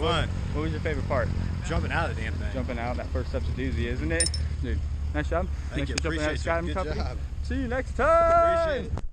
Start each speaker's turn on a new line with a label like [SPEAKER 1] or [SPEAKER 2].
[SPEAKER 1] fun.
[SPEAKER 2] What was your favorite part?
[SPEAKER 1] Jumping out of the damn thing.
[SPEAKER 2] Jumping out. That first step's a doozy, isn't it? Dude, nice job.
[SPEAKER 1] Thank you.
[SPEAKER 2] Thanks for jumping out of
[SPEAKER 1] Appreciate you.
[SPEAKER 2] Skydiving
[SPEAKER 1] Good
[SPEAKER 2] Company.
[SPEAKER 1] job.
[SPEAKER 2] See you next time.
[SPEAKER 1] Appreciate it.